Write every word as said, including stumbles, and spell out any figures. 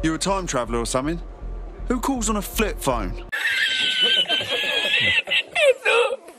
You a time traveller or something? Who calls on a flip phone?